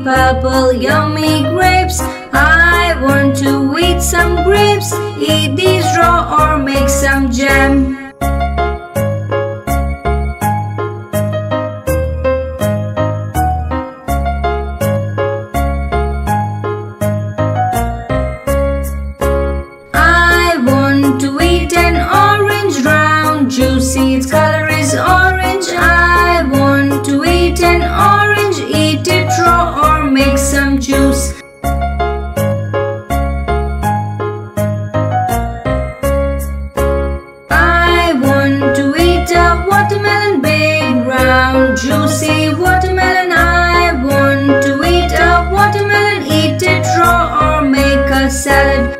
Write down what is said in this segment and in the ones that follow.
purple, yummy grapes. I want to eat some grapes. Eat these raw or make some jam. Juicy, its color is orange. I want to eat an orange. Eat it raw or make some juice. I want to eat a watermelon, big, round, juicy watermelon. I want to eat a watermelon. Eat it raw or make a salad.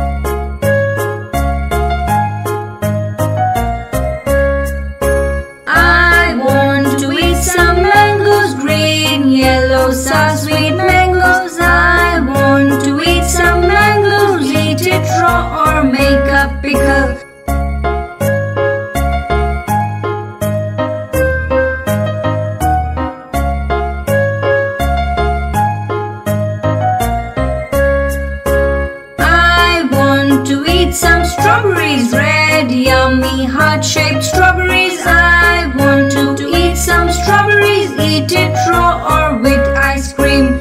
Yellow, sour, sweet mangoes. I want to eat some mangoes. Eat it raw or make a pickle. I want to eat some strawberries, red, yummy, heart-shaped strawberries. I want to eat some strawberries. Eat it raw or with ice cream.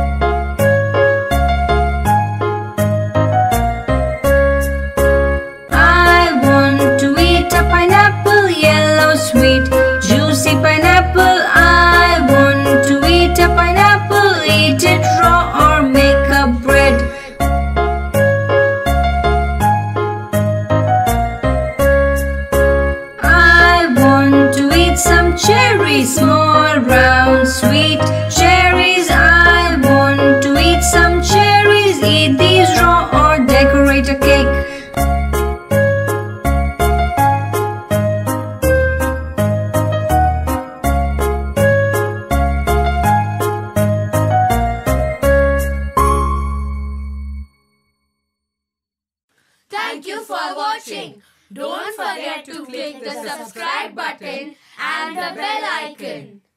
I want to eat a pineapple, yellow, sweet, juicy pineapple. I want to eat a pineapple. Eat it raw or make a bread. I want to eat some cherries, small, round, sweet cherries. I want to eat some cherries. Eat these raw or decorate a cake. Thank you for watching. Don't forget to click the subscribe button and the bell icon.